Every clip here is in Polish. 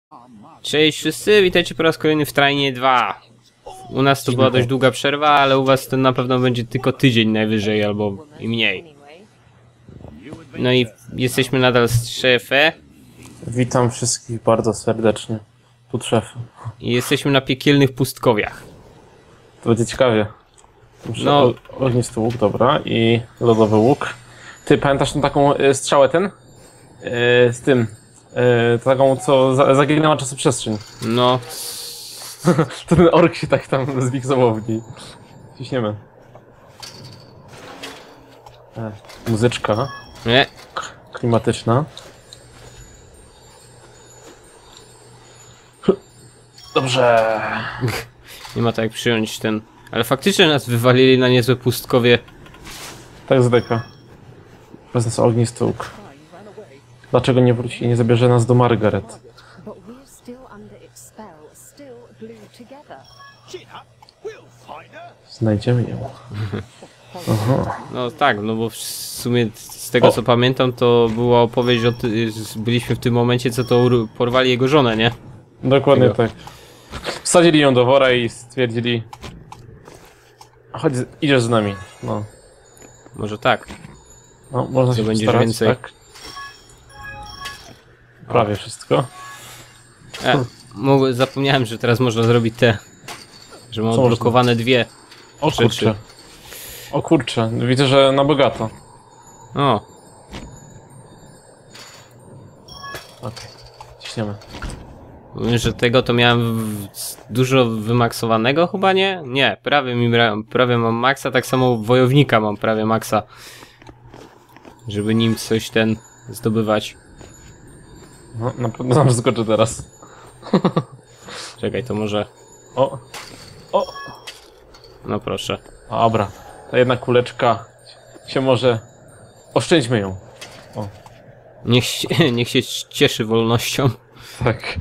Cześć wszyscy, witajcie po raz kolejny w Trainie 2. U nas to była dość długa przerwa, ale u was to na pewno będzie tylko tydzień najwyżej, albo i mniej. No i jesteśmy nadal z szefem. Witam wszystkich bardzo serdecznie. Tu szef. I jesteśmy na piekielnych pustkowiach. To będzie ciekawie. No. Ognisty łuk, dobra. I lodowy łuk. Ty pamiętasz tą taką strzałę ten? Z tym. Taką, co zaginęła czasoprzestrzeń. No. To ten ork się tak tam zwiksował w niej. Ciśniemy. Muzyczka. Nie. Klimatyczna. Dobrze. Nie ma tak jak przyjąć ten... Ale faktycznie nas wywalili na niezłe pustkowie. Tak zdyka. Bez nas ognisty łuk. Dlaczego nie wróci i nie zabierze nas do Margaret? Znajdziemy ją. Aha. No tak, no bo w sumie z tego co pamiętam to była opowieść o byliśmy w tym momencie co to porwali jego żonę, nie? Dokładnie tak. Wsadzili ją do wora i stwierdzili... Chodź, idziesz z nami. No. Może tak. No, można Co się będziesz postarać, więcej? tak? Prawie wszystko. Zapomniałem, że teraz można zrobić te... Że mam Co odblokowane dwie O rzeczy. kurczę. O kurczę, widzę, że na bogato. O, Okej, ciśniemy. mówię, że tego to miałem dużo wymaksowanego chyba, nie? Nie, prawie mam maksa, tak samo wojownika mam prawie maksa. Żeby nim coś ten zdobywać. No, na pewno nam skoczy teraz. Czekaj, to może... O! O! No proszę. Dobra, ta jedna kuleczka się może... Oszczędźmy ją. O, Niech się cieszy wolnością. tak.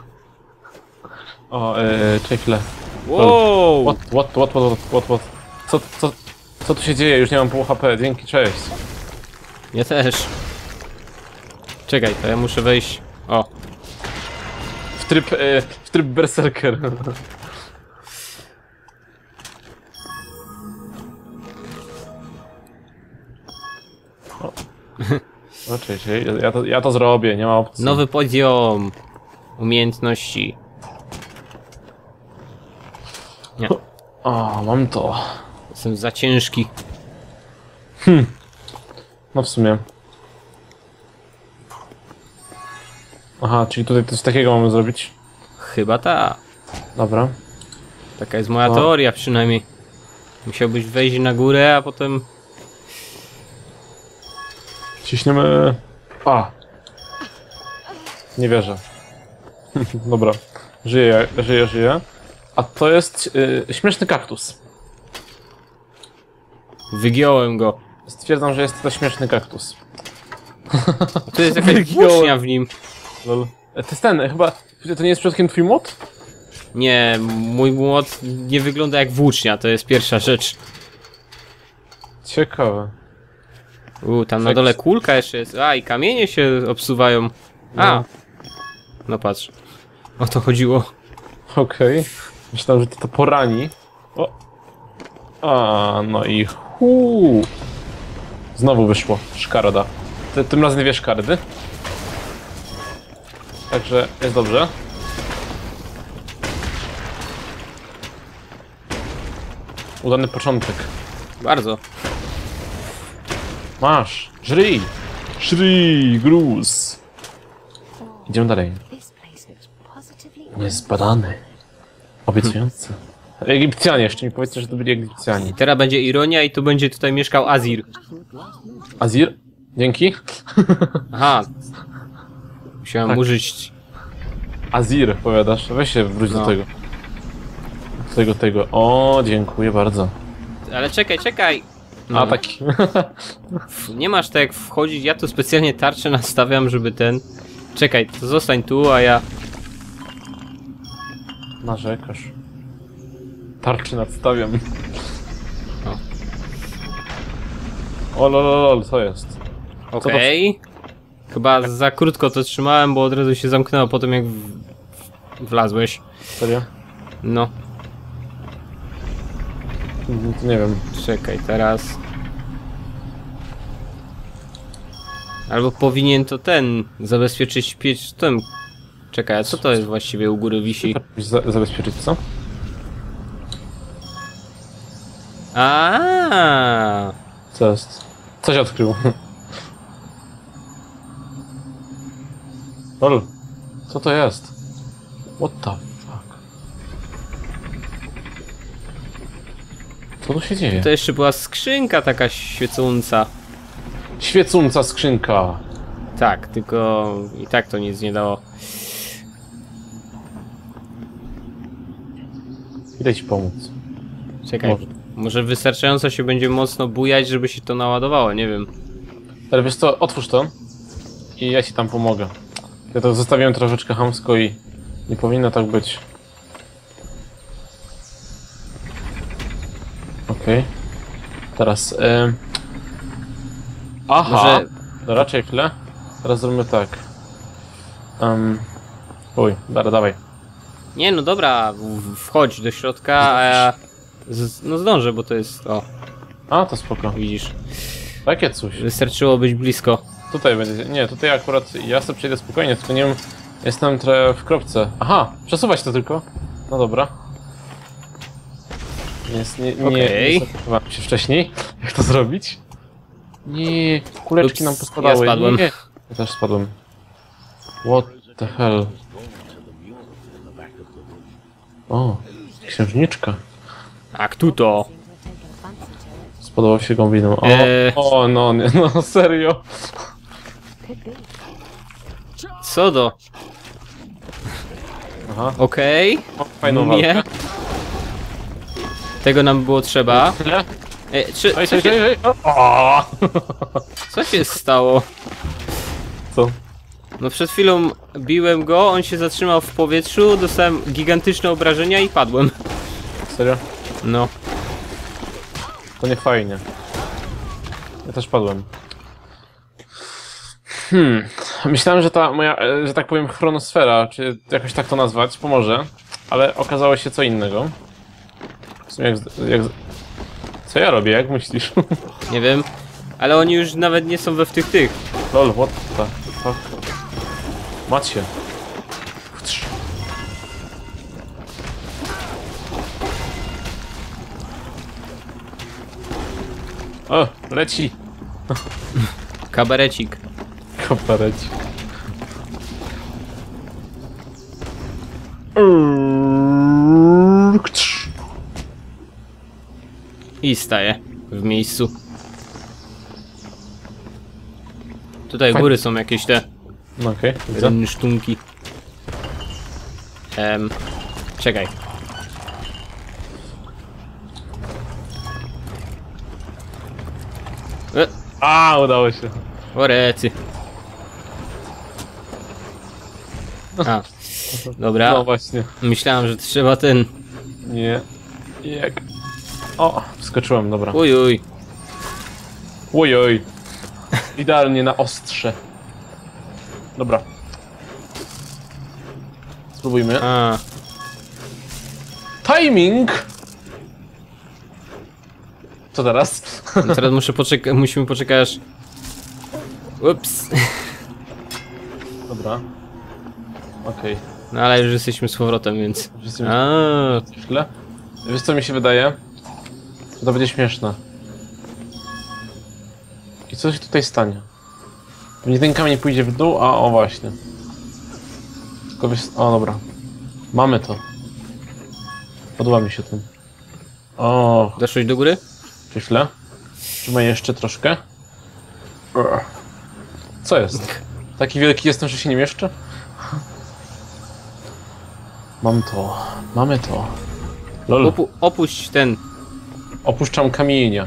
O, czekaj chwilę. Wow! What? Co tu się dzieje? Już nie mam pół HP. Dzięki, cześć. Ja też. Czekaj, to ja muszę wejść... O, W tryb berserker. No cześć, ja to zrobię, nie ma opcji. nowy poziom umiejętności. Nie, O, mam to. jestem za ciężki. No w sumie. Aha, czyli tutaj coś takiego mamy zrobić. Chyba ta. Dobra. Taka jest moja No. teoria przynajmniej. Musiałbyś wejść na górę, a potem... Ciśniemy... A! Nie wierzę. Dobra. Żyję. A to jest śmieszny kaktus. Wygiąłem go. Stwierdzam, że jest to śmieszny kaktus. Tu jest jakaś włócznia w nim. Lol. To jest ten, chyba... To nie jest przypadkiem twój młot? Nie, mój młot nie wygląda jak włócznia, to jest pierwsza rzecz. Ciekawe. Tam na dole kulka jeszcze jest. A, i kamienie się obsuwają. A! No patrz. O to chodziło. Okej. Myślałem, że to porani. O! A, no i Znowu wyszło. Szkarda. Tym razem dwie szkardy. Także jest dobrze. Udany początek. Bardzo. Masz! Żryj! Żryj! Gruz! Idziemy dalej. Niezbadany. Obiecujący. Egipcjanie, jeszcze mi powiedzcie, że to byli Egipcjanie. Teraz będzie ironia i tu będzie tutaj mieszkał Azir. Azir? Dzięki. Aha. Musiałem Tak. użyć... Azir, powiadasz? Weź się wróć No. do tego. Tego. O, dziękuję bardzo. Ale czekaj! No, A taki. nie masz tak jak wchodzić, ja tu specjalnie tarczę nastawiam, żeby ten... Czekaj, to zostań tu, a ja... Narzekasz. Tarczy nadstawiam. O lol, co jest? Okej. Chyba za krótko to trzymałem, bo od razu się zamknęło po tym jak wlazłeś. Serio? No, Nie wiem. czekaj, teraz... Albo powinien to ten, zabezpieczyć pieczem. Czekaj, a co to jest właściwie u góry wisi? Zabezpieczyć co? A, Co jest? Coś odkrył. Lol. Co to jest? What the fuck? Co tu się dzieje? to jeszcze była skrzynka taka świecąca. Świecąca skrzynka. Tak, tylko i tak to nic nie dało. Idę ci pomóc. Czekaj, Może. może wystarczająco się będzie mocno bujać, żeby się to naładowało, nie wiem. Ale wiesz co, otwórz to i ja ci tam pomogę. Ja to zostawiłem troszeczkę chamsko i nie powinno tak być. Okej. Teraz... Aha! Może- No raczej chwilę. Teraz zrobimy tak. Uj, dawaj. Nie, no dobra, wchodź do środka, a ja... no zdążę, bo to jest... O, A, to spoko. widzisz. Takie coś. Wystarczyło być blisko. Tutaj będzie... Nie, tutaj akurat ja sobie przejdę spokojnie, tylko nie wiem... Jestem trochę w kropce. Aha! Przesuwać to tylko. No dobra. Więc nie Okej. zastanawiałem się wcześniej, jak to zrobić. Nie, kuleczki Ups, nam pospadały. ja spadłem. Nie, ja też spadłem. What the hell? O, księżniczka. A kto to? Spodobał się gąbiną. O, o no, nie, no serio. Co do? Aha, Okej. o, fajną Nie. walkę. Tego nam było trzeba. Nie? Oj, Co się, oj. O! co się stało? Co? No przed chwilą biłem go, on się zatrzymał w powietrzu, dostałem gigantyczne obrażenia i padłem. Serio? No. To nie fajnie. Ja też padłem. Myślałem, że ta moja, że tak powiem, chronosfera, czy jakoś tak to nazwać, pomoże, ale okazało się co innego. W sumie co ja robię, jak myślisz? Nie wiem. Ale oni już nawet nie są we w tych. Lol, what the fuck? Macie. O, leci. Kabarecik. Kopareci. I staje w miejscu. Tutaj u Fajnie. góry są jakieś te No okej, widzę. sztunki. Czekaj. A, udało się. Orecy. A, No dobra. właśnie. Myślałem, że trzeba ten... Nie. Jak? O, wskoczyłem, dobra. Uj. Ojoj. Idealnie na ostrze. Dobra. Spróbujmy. A, Timing! Co teraz? no teraz musimy poczekać aż... Ups. Dobra. Okej. No ale już jesteśmy z powrotem, więc... Wszyscy A, chwilę. Wiesz co mi się wydaje? Że to będzie śmieszne. I co się tutaj stanie? Pewnie ten kamień pójdzie w dół, a o właśnie. Tylko wiesz... O dobra. Mamy to. Podoba mi się ten. O, doszłeś do góry? chwilę. Trzymaj jeszcze troszkę. Co jest? Taki wielki jestem, że się nie mieszczę? Mam to. Mamy to. Lol. Opuść ten... Opuszczam kamienia.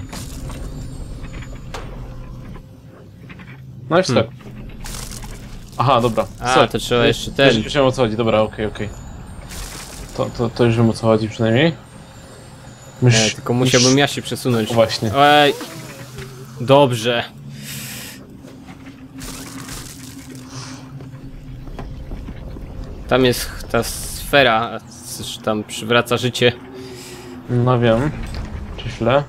No i wstęp. Aha, dobra. A, Sorry. to trzeba jeszcze ten... Już wiem o co chodzi, dobra, okej. To już wiem o co chodzi przynajmniej. tylko musiałbym ja się przesunąć. Właśnie. Ej. Dobrze. Tam jest ta sfera, coś tam przywraca życie. No wiem. Czy źle?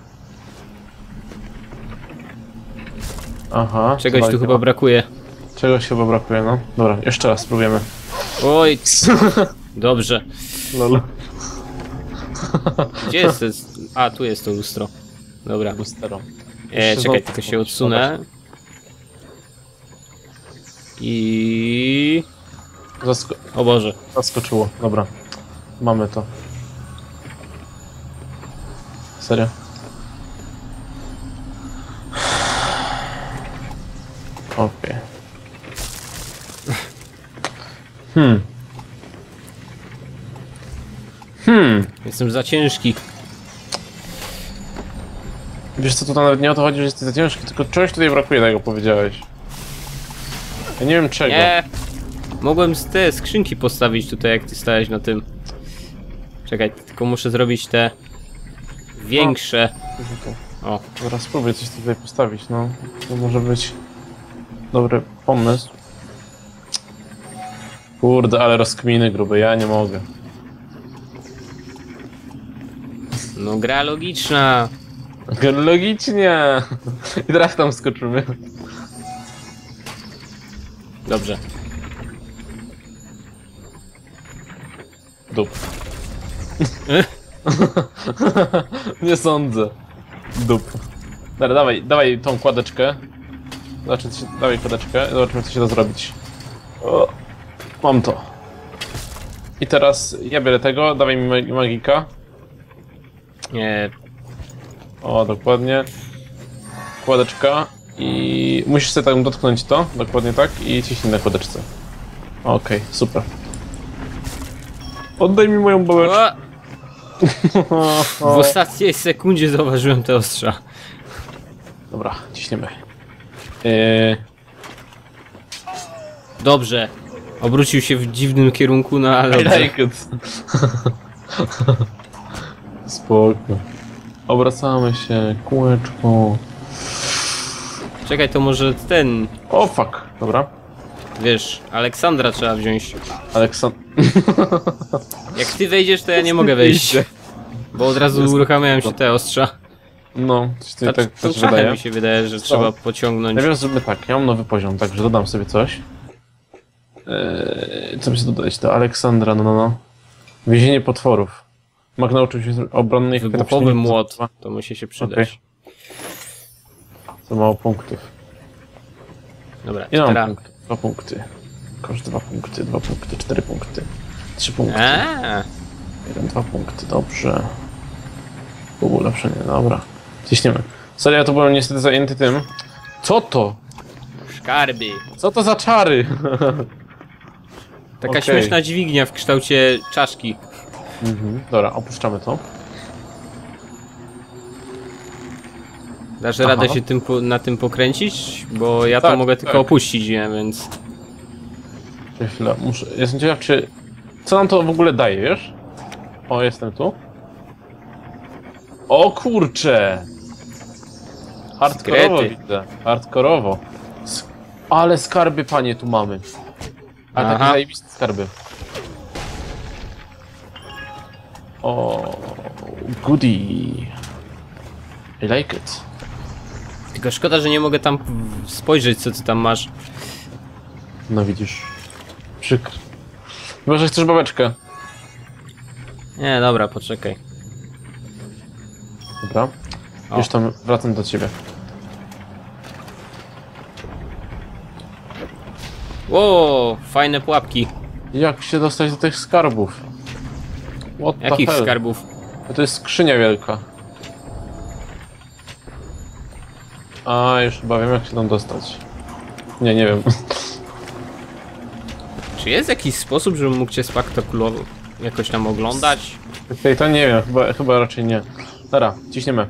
Aha. Czegoś tu chyba brakuje. Czegoś chyba brakuje, no. Dobra, jeszcze raz spróbujemy. Oj! Dobrze. Lol. Gdzie jest? A, tu jest to lustro. Dobra. Lustero. Czekaj, tylko się odsunę. I... O Boże. Zaskoczyło, dobra. Mamy to. Serio? Okej. Jestem za ciężki. Wiesz co, to nawet nie o to chodzi, że jesteś za ciężki, tylko czegoś tutaj brakuje, tego powiedziałeś. Ja nie wiem czego. Nie! Mogłem te skrzynki postawić tutaj, jak ty stałeś na tym. Czekaj, tylko muszę zrobić te większe. O, Dobra, spróbuj coś tutaj postawić, no. To może być dobry pomysł. Kurde, ale rozkminy grube, ja nie mogę. no gra logiczna. Logicznie! I teraz tam skoczymy. Dobrze. Dup. Nie sądzę. Dup. Dobra, dawaj tą kładeczkę. Dawaj kładeczkę, zobaczymy co się da zrobić. O, mam to. I teraz ja biorę tego, dawaj mi magika. Nie. O, dokładnie. Kładeczka. I musisz sobie tak dotknąć to, dokładnie tak, i ciśnij na kładeczce. Okej, super. Oddaj mi moją babeczkę. O! W ostatniej sekundzie zauważyłem te ostrza. Dobra, ciśniemy. Dobrze. Obrócił się w dziwnym kierunku, no ale I dobrze. like it. Spoko. Obracamy się, kółeczko. Czekaj, to może ten... O fuck, dobra. Wiesz, Aleksandra trzeba wziąć. Jak ty wejdziesz, to ja nie mogę wejść. Bo od razu uruchamiają się te ostrza. No, coś tutaj tak To też wydaje. mi się wydaje, że trzeba pociągnąć. Najpierw zróbmy tak, ja mam nowy poziom, także dodam sobie coś. Co by się dodać? Do Aleksandra, no. Więzienie potworów. Mag nauczył się obronnych... Wybuchowy młot, to musi się przydać. To mało punktów. Dobra, Ile mam teraz... punktów? 2 punkty. Koszt 2 punkty, 2 punkty, 4 punkty. 3 punkty. 2 punkty, dobrze. Ulepszenie, dobra. Ciśniemy. Sorry, ja tu byłem niestety zajęty tym. Co to? Skarby. Co to za czary? Taka śmieszna dźwignia w kształcie czaszki. Dobra, opuszczamy to. Dasz radę się na tym pokręcić? Bo ja to mogę tylko opuścić, nie? Więc... Chwilę, jestem ciekaw, czy... Co nam to w ogóle daje, wiesz? O, jestem tu. O kurcze! Hardkorowo widzę. Hardkorowo. Ale skarby, panie, tu mamy. Ale takie zajebiste skarby. O, goodie. I like it. Tylko szkoda, że nie mogę tam spojrzeć, co ty tam masz. No widzisz. Przykro. Chyba, że chcesz babeczkę. Nie, dobra, poczekaj. Dobra. Już tam wracam do ciebie. Ło, fajne pułapki. Jak się dostać do tych skarbów? What the Jakich hell? skarbów? To jest skrzynia wielka. A, już chyba wiem, jak się tam dostać. Nie wiem. Czy jest jakiś sposób, żebym mógł cię spektakulowo jakoś tam oglądać? Okej, to nie wiem, chyba raczej nie. Dobra, ciśniemy.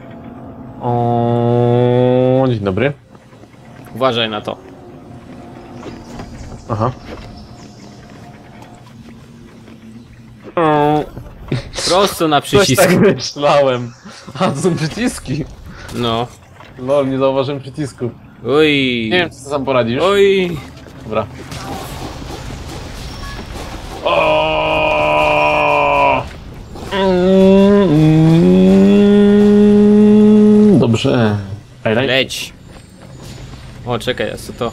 O, dzień dobry. Uważaj na to. Aha. Prosto na Coś przycisk. tak myślałem. A, to są przyciski. No. Lol, nie zauważyłem przycisków. Oj. Nie wiem, co ty sam poradzisz. Oj. Dobra. Highlight? Leć. O, czekaj, a co to?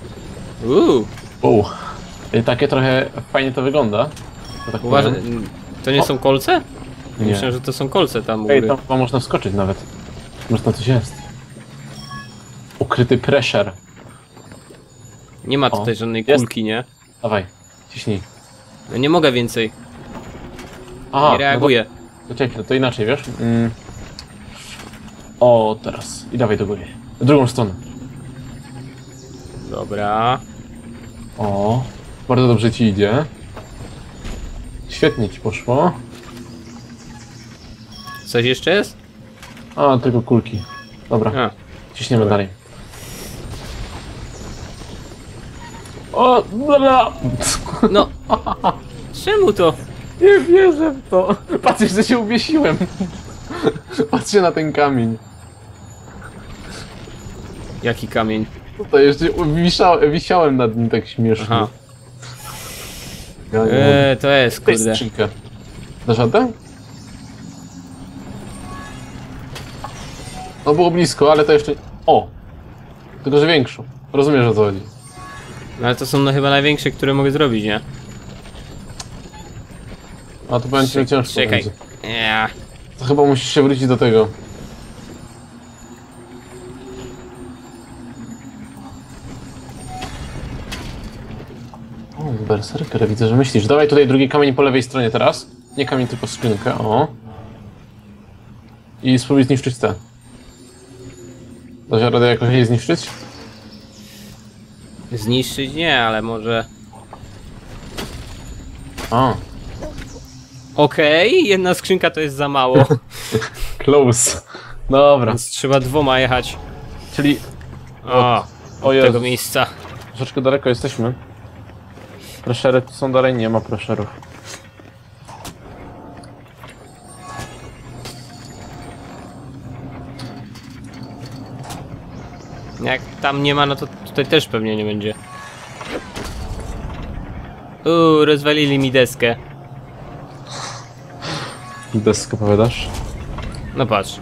Takie trochę fajnie to wygląda. To tak Uważaj, powiem. to nie są kolce? Nie. Myślę, że to są kolce tam u Ej, góry. tam można wskoczyć nawet. Może tam coś jest. Ukryty pressure. Nie ma tutaj żadnej jest. kulki, nie? Dawaj, ciśnij. No nie mogę więcej, Aha, nie reaguję. No to czekaj, to inaczej, wiesz? O, teraz. I dawaj do góry. W drugą stronę. Dobra. O, bardzo dobrze ci idzie. Świetnie ci poszło. Coś jeszcze jest? A, tylko kulki. Dobra, A, ciśniemy dalej. O, dobra. no. Czemu to? Nie wierzę w to. Patrzcie, że się uwiesiłem. Patrzcie na ten kamień. Jaki kamień? Tutaj jeszcze wisiałem nad nim tak śmiesznie. Aha. Ja nie mogę. To jest, Tutaj kurde. skrzynkę. Dasz radę? No było blisko, ale to jeszcze... O! Tylko, że większą. Rozumiesz, o co chodzi. No ale to są no chyba największe, które mogę zrobić, nie? A to powiem ci, ciężko Czekaj. będzie. Ja. To chyba musisz się wrócić do tego. O, berserker, widzę, że myślisz. Dawaj tutaj drugi kamień po lewej stronie teraz. Nie kamień, tylko skrzynkę, o. I spróbuj zniszczyć te. Dasz radę jakoś jej zniszczyć? Zniszczyć nie, ale może... A, Okej, jedna skrzynka to jest za mało. close. Dobra, Więc trzeba dwoma jechać. czyli O, o od Jezu, tego miejsca. troszeczkę daleko jesteśmy. Preszery tu są dalej? Nie ma preszerów. Jak tam nie ma, no to tutaj też pewnie nie będzie. Rozwalili mi deskę. Deskę powiadasz? No patrz.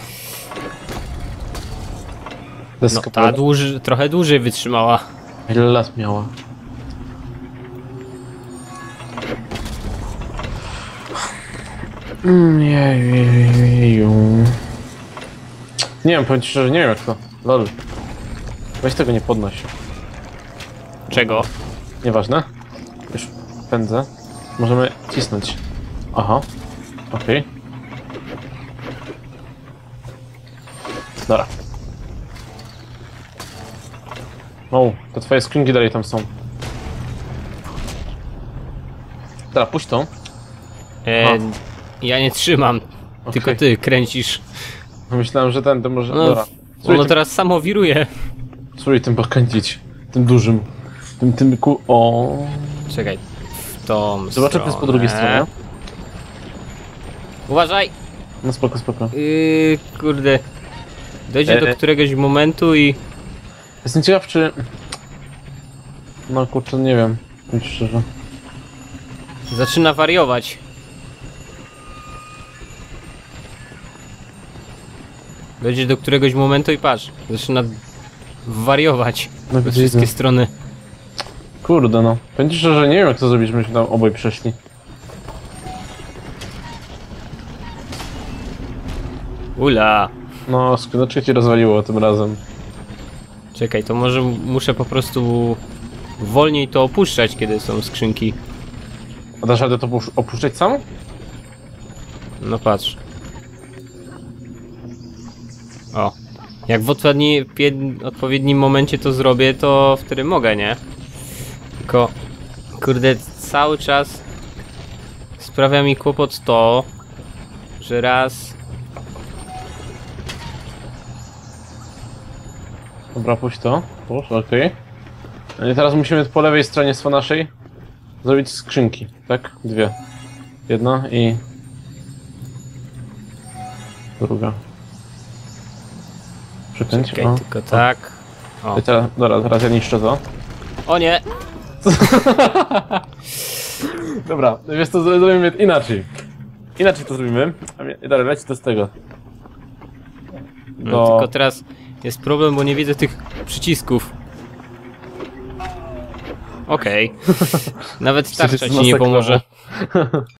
No Deskę ta trochę dłużej wytrzymała. Ile lat miała? Jeju. Nie wiem, powiem ci szczerze, nie wiem jak to. Lol. Weź tego nie podnoś. Czego? Nieważne. Już pędzę. Możemy cisnąć. Aha. Okej. Dobra. O, te twoje skrzynki dalej tam są. Dobra, puść tą. Ja nie trzymam, tylko Okej. ty kręcisz. Myślałem, że ten to może... No, Dobra. ono teraz samo wiruje. Spróbuj tym pokręcić. Tym dużym. Tym O. Czekaj. W tą Zobaczę, co jest po drugiej stronie. Uważaj! No spoko, spoko. Kurde. Dojdzie do któregoś momentu i... Jestem ciekaw, czy... No kurczę, nie wiem. Powiem ci szczerze. zaczyna wariować. Dojdzie do któregoś momentu i patrz. Zaczyna wariować No we widzę. wszystkie strony. Kurde no. Powiem ci szczerze, nie wiem jak to zrobić, żebyśmy tam obaj przeszli. Ula. No, skrzyneczkę ci rozwaliło tym razem. Czekaj, to może muszę po prostu wolniej to opuszczać, kiedy są skrzynki. A dasz radę to opuszczać sam? No patrz. O. Jak w odpowiednim momencie to zrobię, to wtedy mogę, nie? Tylko, kurde, cały czas sprawia mi kłopot to, że raz... Dobra, puść to. Puść, okej. I teraz musimy po lewej stronie z naszej zrobić skrzynki, tak? Dwie. Jedna i... druga. Przykręć, Czekaj, o. tylko tak. O. I teraz, dobra, teraz ja niszczę to. O nie! Dobra, wiesz co, zrobimy inaczej. Inaczej to zrobimy. Dobra, leci to z tego. No, tylko teraz Jest problem, bo nie widzę tych przycisków. Okej. Nawet tarcza ci nie pomoże.